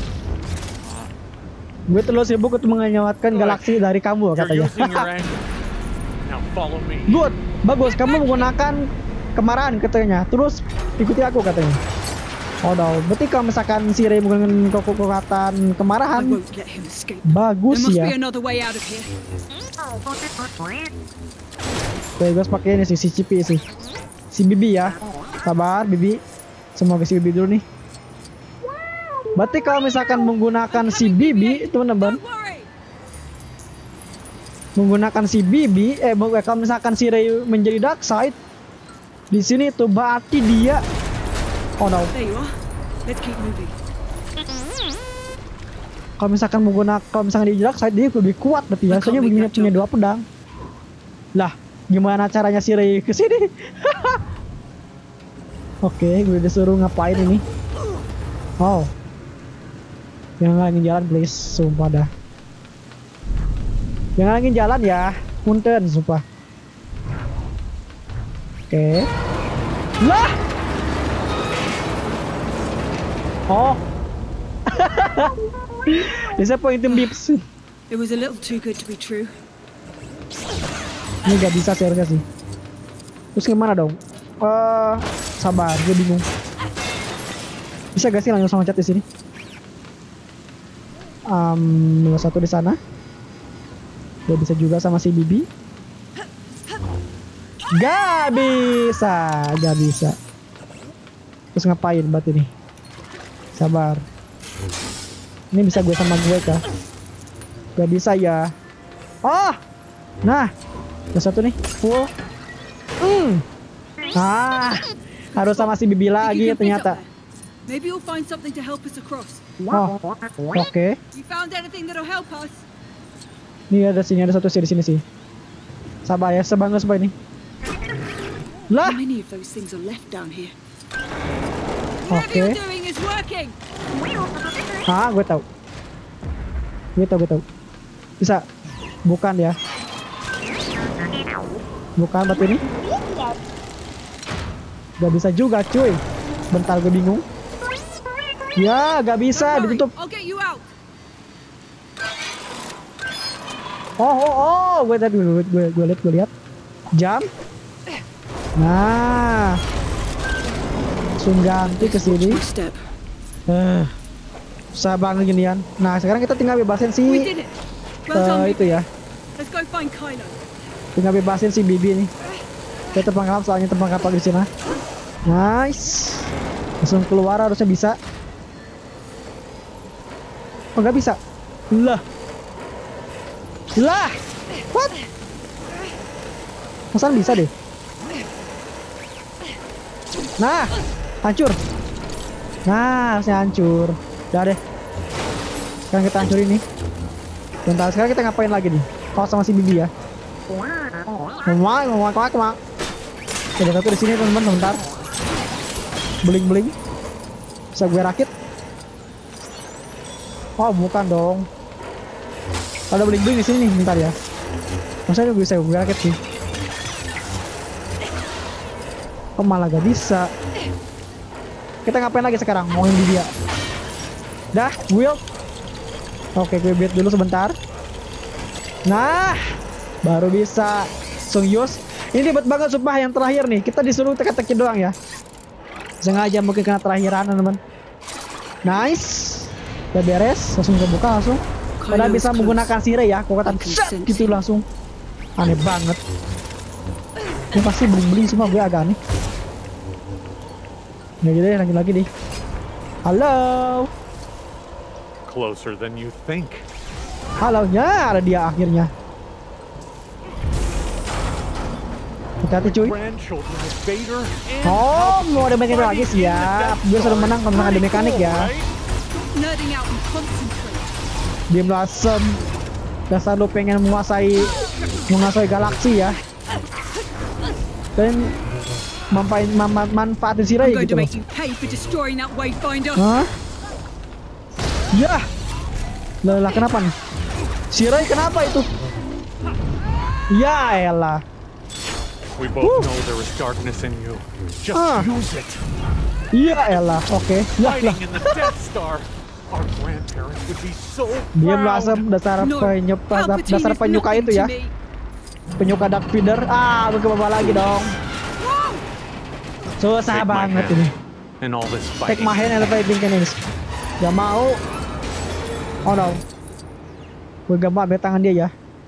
Gue terlalu sibuk untuk menyelamatkan galaksi dari kamu You're katanya. using your anger. Now follow me. Good, bagus. Kamu menggunakan kemarahan katanya. Terus ikuti aku katanya. Oh no, berarti kalau misalkan si Rey menggunakan kekuatan I kemarahan, won't let him escape. bagus There must ya. be another way out of here. Oke, gue pakai ini sih si Cipi sih. Si Bibi ya. Sabar, Bibi. Semoga si Bibi dulu nih. Berarti kalau misalkan menggunakan si Bibi, teman-teman, Don't worry. menggunakan si Bibi, eh kalau misalkan si Rey menjadi Darkseid, di sini tuh berarti dia. Oh no. There you are. Let's keep moving. Kalau misalkan menggunakan, kalau misalkan di Darkseid dia lebih kuat berarti ya. Soalnya begini punya dua pedang. Lah, gimana caranya si Rey ke sini? Oke, gue disuruh ngapain ini? Oh. Yang lagi jalan please, sumpah dah. Yang lagi jalan ya, punten sumpah. Oke. Lah. Oh. Disappointing bips. It was a little too good to be true. Ini gak bisa seriusnya sih. Terus gimana dong? Eh, sabar, gue bingung. Bisa gak sih langsung loncat di sini? Um, nomor satu di sana. Gak bisa juga sama si Bibi. Gak bisa, gak bisa. Terus ngapain berarti nih? Sabar. Ini bisa gue sama gue kah? Gak bisa ya. Oh, nah, ada satu nih. Full. Hmm. Ah, harus sama si Bibi lagi ternyata. Maybe you'll find something to help us across. Oh, oke. Okay. You found anything that'll help us? Nih ada sini, ada satu sih di sini sih. Sabar ya, sebangun sebangun ini. Lah. How many of those things are left down here? Whatever Oke. you're doing is working. Ah, gue tahu. Gue tahu, gue tahu. Bisa. Bukan ya. Bukan berarti ini. Gak bisa juga, cuy. Bentar, gue bingung. Ya, gak bisa, Don't worry, ditutup. I'll get you out. Oh, oh, oh, gue tadi gue gue gue lihat, gue lihat. Jam. Nah. Langsung ganti ke sini. Watch my step. Eh. Susah banget ginian. Nah, sekarang kita tinggal bebasin si We did it. Well done, eh, itu Bibi. ya. Let's go find Kylo. Tinggal bebasin si Bibi nih. Kita terbang kapal, soalnya terbang kapal di sini. Nice. Langsung keluar harusnya bisa. Oh, nggak bisa. Lah. Lah. What? Masalah bisa deh. Nah, hancur. Nah, harusnya hancur. Udah deh. Sekarang kita hancurin nih. Bentar, sekarang kita ngapain lagi nih? Kalau sama si Bibi ya. Ngomong, ngomong, ngomong, ngomong. Ada satu di sini teman-teman, sebentar. Beling-beling. Bisa gue rakit. Oh, bukan dong. Ada beling-beling di sini nih, bentar ya. Maksudnya bisa gue rakit sih. Kok malah gak bisa? Kita ngapain lagi sekarang? Ngomongin di dia. Dah, Will. Oke, gue build dulu sebentar. Nah, baru bisa. Langsung use Ini ribet banget sumpah yang terakhir nih. Kita disuruh teka-teki doang ya. Sengaja mungkin karena terakhiran teman. Nice. Udah beres, langsung kebuka langsung. Padahal bisa menggunakan sire ya, kekuatan gitu langsung. Aneh banget. Ini pasti bling-bling semua, gue agak aneh. Ya gitu deh, lagi-lagi deh. Halo. Closer than you think. Halo, ya ada dia akhirnya. Hati-hati cuy. Oh, mau ada mekanik lagi siap. Gue selalu menang kalau misalkan ada mekanik ya. Diam lu asem. Dasar lu pengen menguasai menguasai galaksi ya. Dan manfaatin manfaatin Sirai gitu loh. Hah? Ya. Lah kenapa nih? Sirai kenapa itu? Ya elah. We both know there is darkness in you. Just ah. use it. Iya elah, oke. Okay. Lah lah. In the Death Star, our grandparents would be so diam lah asem, dasar no, penyuka dasar penyuka itu ya. Penyuka Darth Vader. Ah, gue ke bawah lagi dong. Susah banget ini. Take my hand and fighting cannons. Gak mau. Oh no. Gue gak mau ambil tangan dia ya.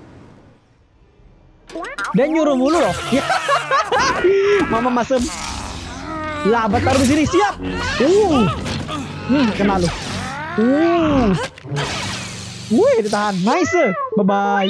Dia nyuruh mulu loh. Mama masem. Lah, taruh di sini siap. Uh. Hmm, kena lu. Uh. Wih, ditahan. Nice. Bye bye.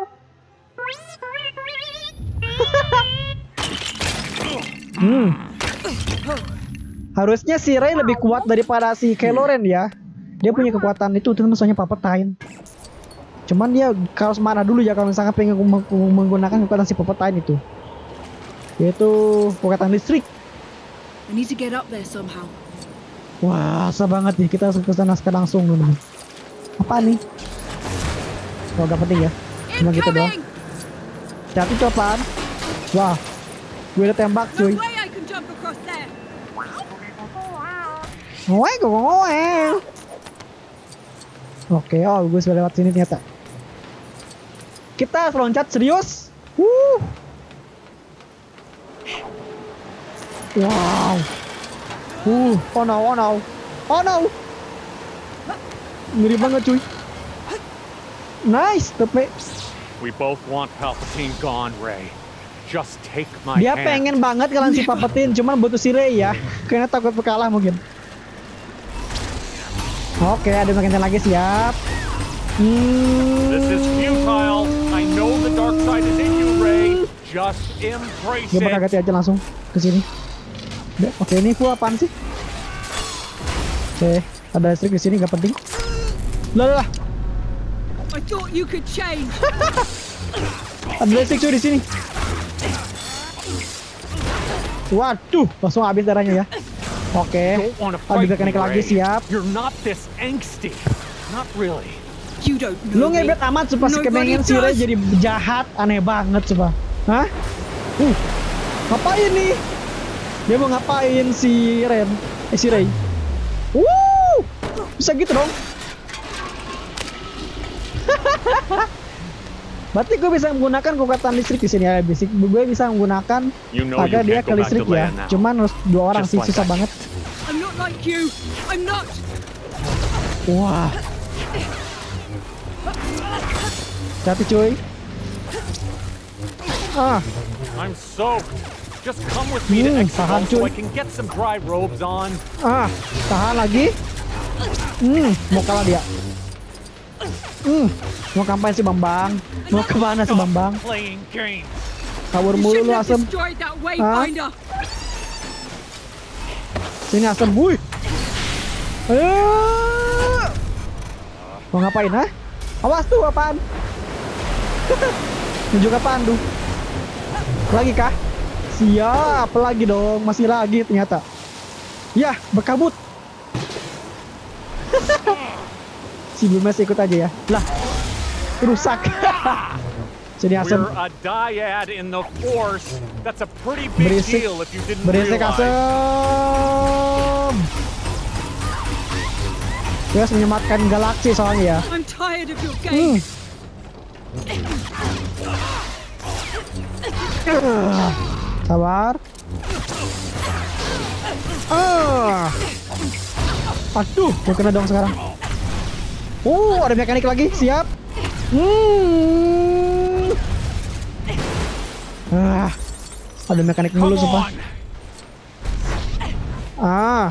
hmm. Harusnya si Rey lebih kuat daripada si Kylo Ren ya. Dia punya kekuatan itu tuh misalnya Palpatine. Cuman dia harus mana dulu ya kalau misalkan pengen menggunakan kekuatan si Palpatine itu. Yaitu kekuatan listrik. I need to get up there somehow. Wah, susah banget nih. Kita harus ke sana sekarang langsung teman-teman. Apa nih? Oh, gak penting ya. Cuma gitu doang. Jatuh tuh apaan? Wah, gue udah tembak cuy. Ngoeng, ngoeng. Oke, oh gue sudah lewat sini ternyata. Kita harus loncat serius. Uh. Wow. Uh, oh no, oh no. Oh no. Ngeri banget cuy. Nice, tapi we both want Palpatine gone, Rey. Just take my Dia hand. pengen banget kalian si Palpatine, cuman butuh si Rey ya. Karena takut kalah mungkin. Oke, ada makin lagi siap. Hmm. This is futile. I know the dark side is in you, Rey. Just embrace it. Gue bakal ganti aja langsung ke sini. Oke, ini full apaan sih? Oke, ada listrik di sini nggak penting. Lah lah. I thought you could change. Ada listrik cuy di sini. Waduh, langsung habis darahnya ya. Oke, ada mekanik lagi siap. You're not this angsty. Not really. You don't know. Lu ngebet amat supaya si kepengen si Rey jadi jahat, aneh banget coba. Hah? Uh, ngapain nih? Dia mau ngapain si Ren? Eh si Rey? Wuh, bisa gitu dong? Berarti gue bisa menggunakan kekuatan listrik di sini ya, basic. Gue bisa menggunakan you know agar dia ke listrik ya. Now. Cuman harus dua orang Just sih, susah like banget. I'm not like you. I'm not. Wah. Hati cuy. Ah. I'm soaked. Just come with me hmm, to Exegol so I can get some dry robes on. Ah, tahan lagi. Hmm, mau kalah dia. Hmm, mau kampanye si Bambang. Mau kemana si Bambang? Kabur mulu lu asem. Hah? Sini asem, wuih. Ayo. Mau ngapain, ha? Awas tuh, apaan? Nunjuk apaan tuh? Lagi kah? Siap, lagi dong. Masih lagi ternyata. Yah, berkabut. Si Bimas ikut aja ya. Lah, rusak. Sini asem. Berisik. Berisik asem. Dia harus menyelamatkan galaksi soalnya ya. Hmm. Sabar. Ah. Aduh, gue kena dong sekarang. Oh, ada mekanik lagi, siap. Hmm. Ah, ada mekanik mulu sumpah. Ah.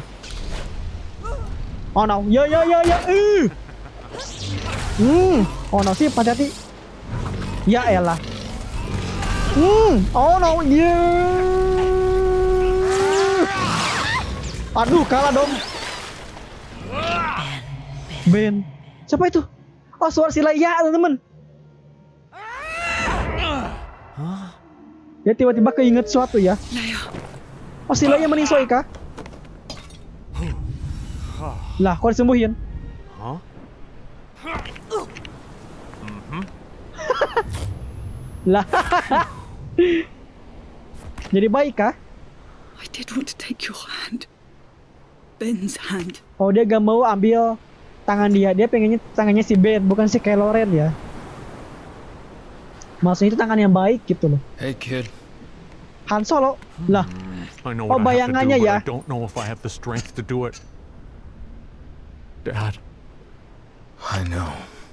Oh no, ya ya ya ya. Uh. Hmm. Oh no, sih, hati-hati. Ya elah. Hmm. Oh no, yeah. Aduh, kalah dong. Ben. Siapa itu? Oh, suara si Leia, teman-teman. Dia tiba-tiba keinget sesuatu ya. Oh, si Leia meningsoi kah? Lah, kok disembuhin? Lah. Jadi baik kah? I did want to take your hand. Ben's hand. Oh, dia gak mau ambil tangan dia. Dia pengennya tangannya si Ben, bukan si Kylo Ren ya. Maksudnya itu tangan yang baik gitu loh. Hey kid. Han Solo. Lah. Oh, bayangannya ya. I don't know if I have the strength to do it. Dad. I know.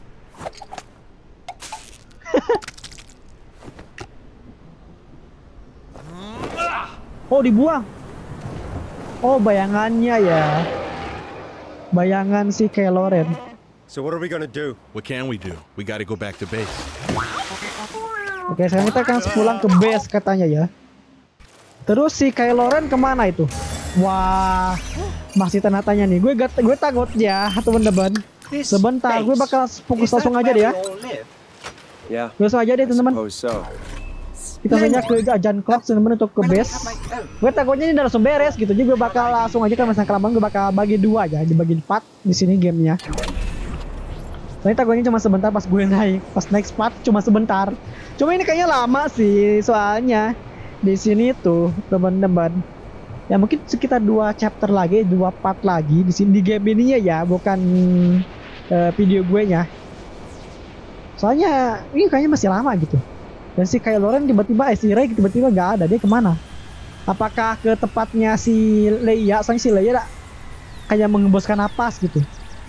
Oh, dibuang. Oh, bayangannya ya. Bayangan si Kylo Ren. So what are we gonna do? What can we do? We gotta go back to base. Oke, sekarang kita akan pulang ke base katanya ya. Terus si Kylo Ren kemana itu? Wah, masih tanda tanya nih. Gue gat, gue takut ya, teman-teman. Sebentar, gue bakal fokus langsung aja deh ya. Ya. Langsung aja deh, teman-teman. Kita saja ke Ajan Clock teman-teman untuk ke base. Gue takutnya ini udah langsung beres gitu. Jadi gue bakal langsung aja kan masa kelamaan gue bakal bagi dua aja, dibagi empat di sini gamenya. Soalnya takutnya cuma sebentar pas gue naik, pas naik spot cuma sebentar. Cuma ini kayaknya lama sih soalnya di sini tuh teman-teman. Ya mungkin sekitar dua chapter lagi, dua part lagi di sini di game ininya ya, bukan uh, video gue nya. Soalnya ini kayaknya masih lama gitu. Dan si Kylo Ren tiba-tiba, eh si Rey tiba-tiba gak ada, dia kemana? Apakah ke tempatnya si Leia? Soalnya si Leia kayak mengembuskan napas gitu.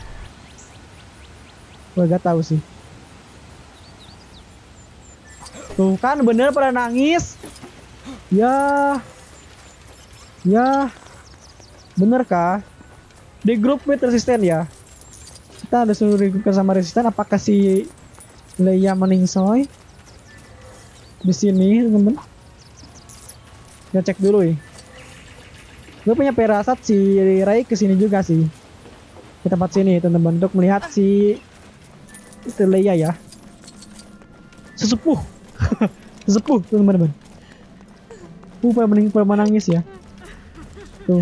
Gue gak tahu sih. Tuh kan bener pada nangis. Ya, ya, bener kah? Di grup with resisten ya. Kita ada suruh di grup sama resisten. Apakah si Leia meningsoi? Di sini temen-temen, kita cek dulu ya. Gue punya perasaan si Rey kesini juga sih, ke tempat sini teman-teman, untuk melihat si itu Leia ya. Sesepuh, sesepuh teman-teman. Uh, pada mening, pada menangis ya. Tuh.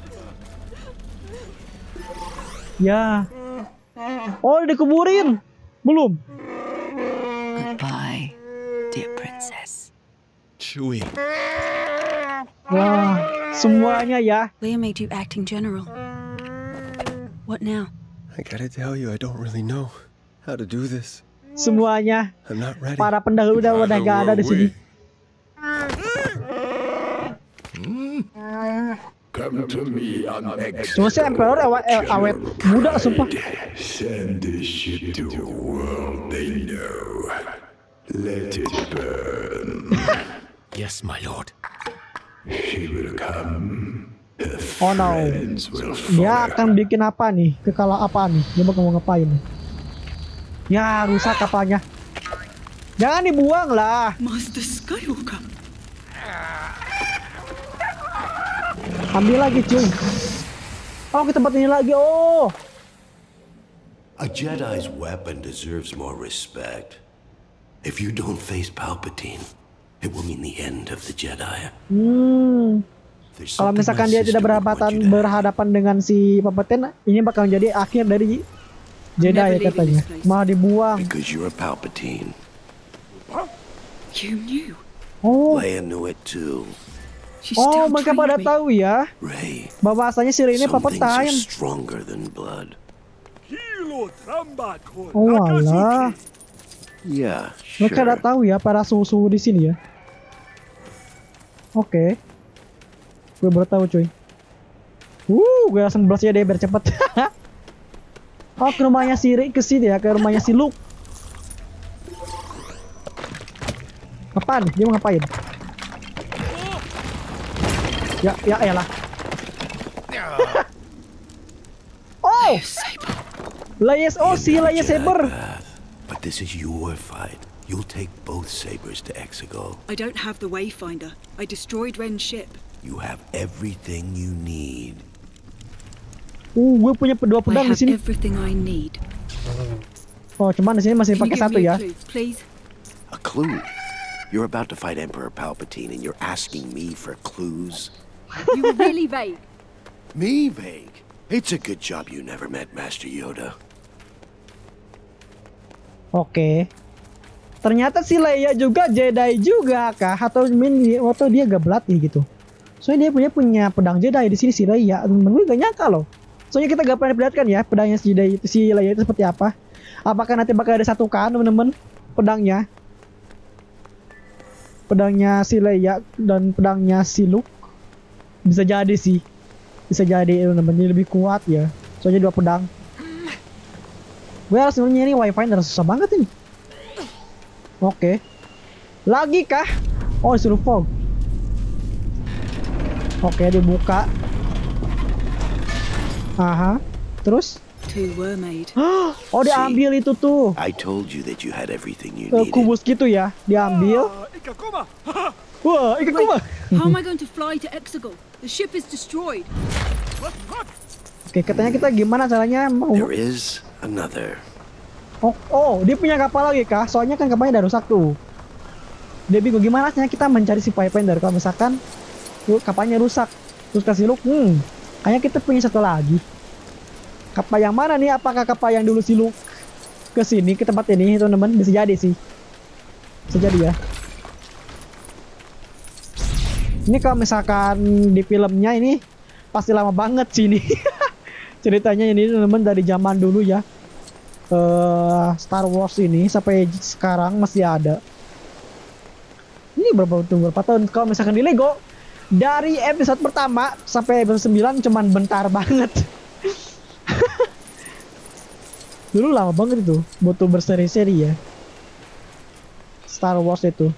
Ya. Oh, dikuburin? Belum. Goodbye, dear princess. Chewie. Wah, semuanya ya. Leia made you acting general. What now? I gotta tell you, I don't really know how to do this. Semuanya. I'm not ready. Para pendahulu udah udah gak ada di sini. Come to me on exit. Cuma si Emperor awet, awet muda sumpah. Send this ship to a world they know. Let it burn. Yes, my lord. She will come. Her Oh no. friends will Dia follow. akan bikin apa nih? Kekala apa nih? Dia bakal mau ngapain? Ya, rusak kapalnya. Jangan dibuang lah. Master Skywalker. Ambil lagi cuy. Oh, ke tempat ini lagi. Oh. A Jedi's weapon deserves more respect. If you don't face Palpatine, it will mean the end of the Jedi. Hmm. Kalau misalkan dia tidak berhadapan berhadapan dengan si Palpatine, ini bakal menjadi akhir dari Jedi ya katanya. Malah dibuang. Because you're a Palpatine. You knew. Oh. Leia knew it too. Oh, mereka pada tahu ya. Ray, bahwasanya si Rey ini some things are Palpatine. stronger than blood. Oh alah. Yeah, Mereka sure. udah tahu ya para suhu-suhu di sini ya. Oke. Gue baru tahu cuy. Uh, gue langsung blast ya deh biar cepet. Oh, ke rumahnya si Rey ke sini ya, ke rumahnya si Luke. Apaan? Dia mau ngapain? Ya, ya, elah. Oh, Layes, oh si Layes Saber. But this is your fight. You'll take both sabers to Exegol. I don't have the Wayfinder. I destroyed Ren's ship. You have everything you need. Uh, gue punya dua pedang di sini. Everything I need. Oh, cuman di sini masih pakai satu ya. Please. A clue. You're about to fight Emperor Palpatine and you're asking me for clues? You were really vague. Me vague? It's a good job you never met Master Yoda. Oke. Ternyata si Leia juga Jedi juga kah? Atau min waktu dia gak berlatih gitu. Soalnya dia punya punya pedang Jedi di sini si Leia. Temen gue gak nyangka loh. Soalnya kita gak pernah perlihatkan ya pedangnya si Jedi itu, si Leia itu seperti apa. Apakah nanti bakal ada satu kan temen-temen pedangnya? Pedangnya si Leia dan pedangnya si Luke. Bisa jadi sih. Bisa jadi temen-temen lebih kuat ya. Soalnya dua pedang. Gue harus nyari Wayfinder, susah banget ini. Oke. Lagi kah? Oh, disuruh fog. Oke, dibuka. Aha. Terus? Two were made. Oh, diambil itu tuh. I told you that you had everything you Uh, needed. kubus gitu ya, diambil. Wah, Ikakuma. How am I going to fly to Exegol? The ship is destroyed. Oke, katanya kita gimana caranya mau... There is another. Oh, oh, dia punya kapal lagi kah? Soalnya kan kapalnya udah rusak tuh. Dia bingung gimana caranya kita mencari si Wayfinder kalau misalkan tuh, kapalnya rusak. Terus kasih Luke, hmm, kayaknya kita punya satu lagi. Kapal yang mana nih? Apakah kapal yang dulu si Luke ke sini ke tempat ini, teman-teman? Bisa jadi sih. Bisa jadi ya. Ini kalau misalkan di filmnya ini pasti lama banget sih ini. Ceritanya ini teman-teman dari zaman dulu ya. Uh, Star Wars ini sampai sekarang masih ada. Ini berapa tahun berapa tahun kalau misalkan di Lego dari episode pertama sampai episode sembilan cuman bentar banget. Dulu lama banget itu butuh berseri-seri ya Star Wars itu.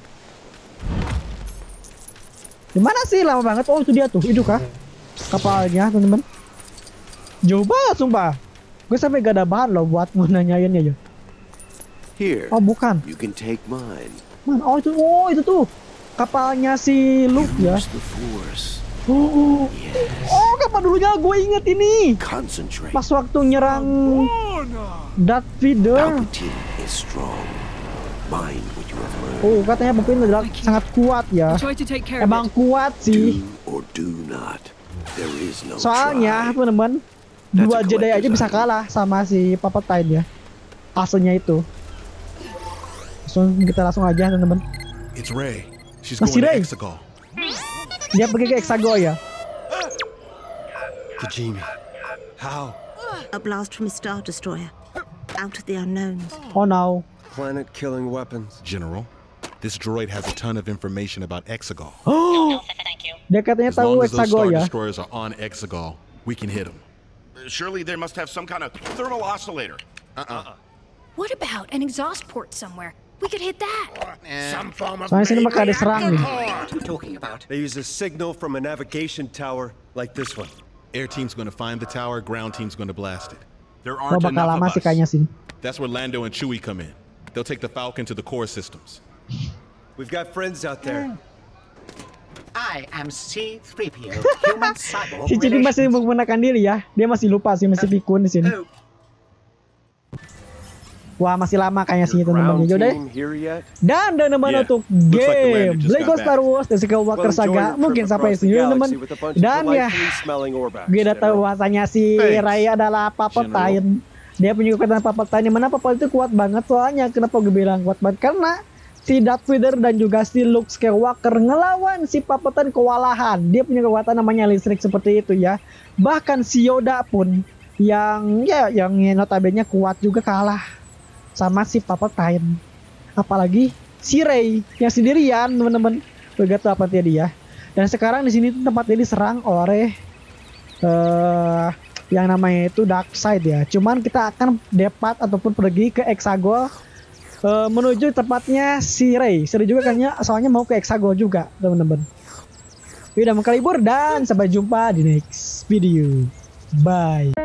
Gimana sih lama banget? Oh itu dia tuh, itu kah kapalnya teman-teman? Jauh banget sumpah. Gue sampai gak ada bahan loh buat nanyainnya ya. Here. Oh bukan. You can take mine. Man, oh itu, oh itu tuh kapalnya si Luke ya. Oh, yes. Oh kapal dulunya gue inget ini. Concentrate. Pas waktu nyerang Darth Vader. Palpatine is strong. Mind what you have learned. Oh katanya Palpatine adalah sangat kuat ya. Emang kuat sih. Do or do not. There is no Soalnya teman-teman, dua Jedi aja bisa kalah sama si Palpatine ya. Aslinya itu. Langsung kita langsung aja teman-teman. It's Rey. She's Masih going to Rey. Exegol. Dia pergi ke Exegol ya. Kijimi. How? A blast from a Star Destroyer. Out of the unknowns. Oh no. Planet-killing weapons. General, this droid has a ton of information about Exegol. Oh. Dia katanya As tahu long as those Exegol Star ya. Destroyers are on Exegol, we can hit them. Surely they must have some kind of thermal oscillator. Uh-uh. What about an exhaust port somewhere? We could hit that. Some form of Soalnya sini bakal diserang nih. What are you talking about? They use a signal from a navigation tower like this one. Air team's going to find the tower, ground team's going to blast it. There Oh bakal lama sih kayaknya sih. That's where Lando and Chewie come in. They'll take the Falcon to the core systems. We've got friends out there. I am C three P O, human cyborg. Si Cidi masih menggunakan diri ya. Dia masih lupa sih, masih pikun di sini. Wah masih lama kayaknya sih teman-teman. Yaudah. Dan dan teman-teman untuk game Lego Star Wars The Skywalker Saga mungkin sampai sini teman-teman. Dan ya, gue udah tahu bahasanya si Rey adalah Palpatine. Dia punya kekuatan Palpatine. Yang mana Palpatine itu kuat banget. Soalnya kenapa gue bilang kuat banget? Karena si Darth Vader dan juga si Luke Skywalker ngelawan si Palpatine kewalahan. Dia punya kekuatan namanya listrik seperti itu ya. Bahkan si Yoda pun yang ya yang notabene kuat juga kalah sama si Palpatine. Apalagi si Rey yang sendirian teman-teman. Gak tau apa dia. Dan sekarang di sini tuh tempat ini diserang oleh uh, yang namanya itu Darkseid ya. Cuman kita akan depat ataupun pergi ke Hexagol uh, menuju tempatnya si Ray. Seru juga kayaknya, soalnya mau ke Hexagol juga teman-teman. Udah mau kelibur dan sampai jumpa di next video. Bye.